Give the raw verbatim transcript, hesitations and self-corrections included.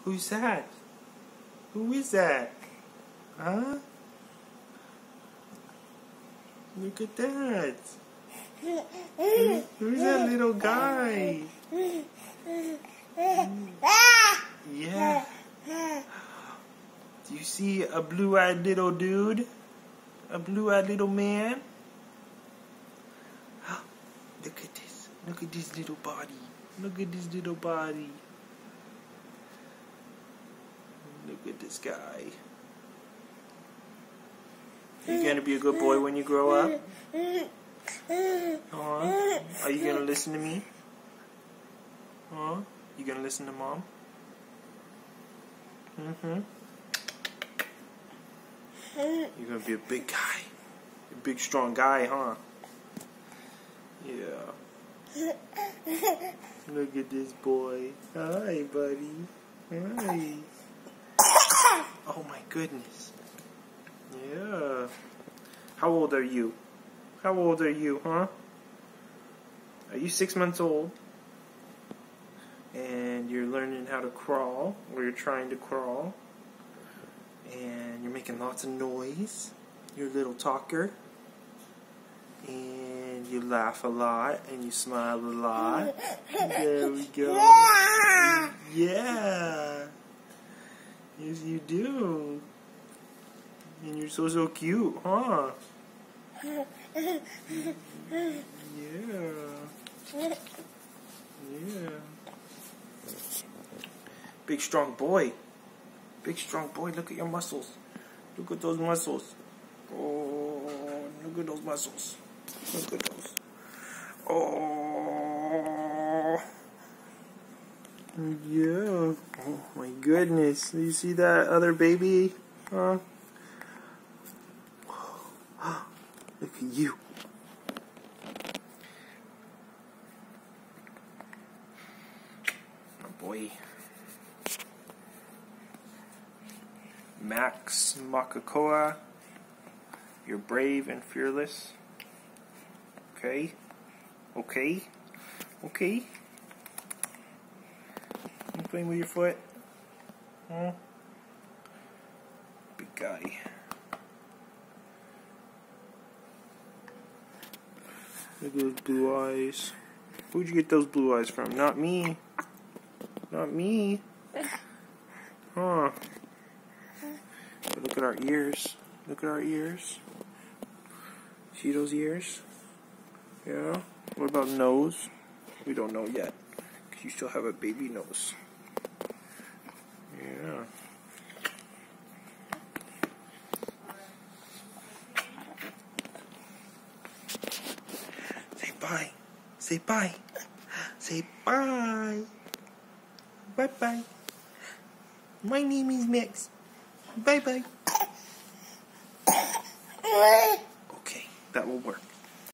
Who's that? Who is that? Huh? Look at that. Who, who's that little guy? Yeah. Do you see a blue-eyed little dude? A blue-eyed little man? Look at this. Look at this little body. Look at this little body. Look at this guy. Are you gonna be a good boy when you grow up? Huh? Are you gonna listen to me? Huh? You gonna listen to Mom? Mm-hmm. You're gonna be a big guy. A big, strong guy, huh? Yeah. Look at this boy. Hi, buddy. Hi. Oh my goodness. Yeah. How old are you? How old are you, huh? Are you six months old? And you're learning how to crawl, or you're trying to crawl. And you're making lots of noise. You're a little talker. And you laugh a lot, and you smile a lot. There we go. Yeah. Yes, you do. And you're so, so cute, huh? Yeah. Yeah. Big, strong boy. Big, strong boy. Look at your muscles. Look at those muscles. Oh, look at those muscles. Look at those. Oh. Yeah. Oh, my goodness. Do you see that other baby? Huh? Look at you. Oh boy. Max Makakoa. You're brave and fearless. Okay? Okay? Okay? You playing with your foot? Huh? Big guy. Look at those blue eyes. Where'd you get those blue eyes from? Not me. Not me. Huh. But look at our ears. Look at our ears. See those ears? Yeah. What about nose? We don't know yet. Because you still have a baby nose. Yeah. Say bye. Say bye. Say bye. Bye bye. My name is Max. Bye bye. Okay, that will work.